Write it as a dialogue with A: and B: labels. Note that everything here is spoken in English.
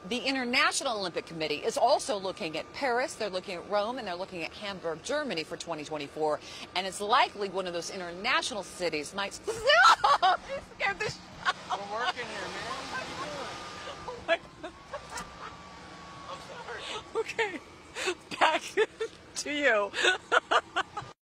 A: The International Olympic Committee is also looking at Paris, they're looking at Rome, and they're looking at Hamburg, Germany for 2024. And it's likely one of those international cities might... Stop! You scared the shit out of me.
B: We're working here, man. What are you doing?
A: Oh my God. I'm sorry. Okay, back to you.